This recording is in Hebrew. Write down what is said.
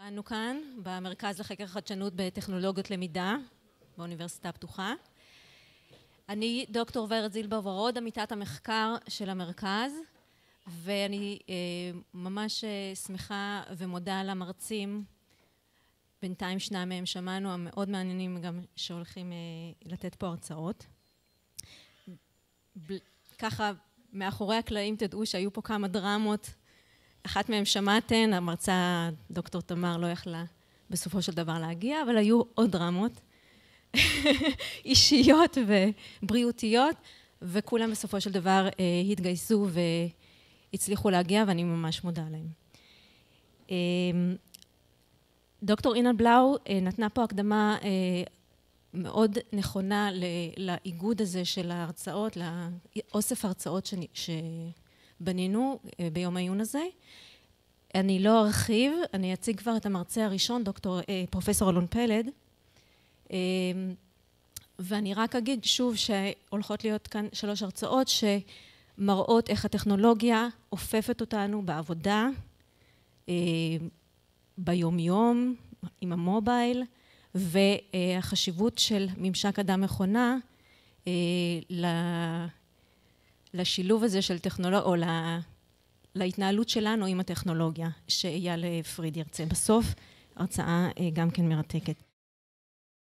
אנו כאן במרכז לחקר חדשנות בטכנולוגיות למידה באוניברסיטה הפתוחה. אני דוקטור ורד זילבר ורוד, עמיתת המחקר של המרכז, ואני ממש שמחה ומודה למרצים, בינתיים שניים מהם שמענו, המאוד מעניינים גם שהולכים לתת פה הרצאות. ככה מאחורי הקלעים תדעו שהיו פה כמה דרמות, אחת מהם שמעתן, המרצה דוקטור תמר לא יכלה בסופו של דבר להגיע, אבל היו עוד דרמות אישיות ובריאותיות, וכולם בסופו של דבר התגייסו והצליחו להגיע, ואני ממש מודה להם. דוקטור אינה בלאו נתנה פה הקדמה מאוד נכונה לאיגוד הזה של ההרצאות, לאוסף הרצאות שבנינו ביום העיון הזה. אני לא ארחיב, אני אציג כבר את המרצה הראשון, פרופסור אלון פלד, ואני רק אגיד שוב שהולכות להיות כאן 3 הרצאות שמראות איך הטכנולוגיה אופפת אותנו בעבודה, ביום יום, עם המובייל, והחשיבות של ממשק אדם מכונה לשילוב הזה של טכנולוגיה, או להתנהלות שלנו עם הטכנולוגיה, שאייל פריד ירצה בסוף, הרצאה גם כן מרתקת.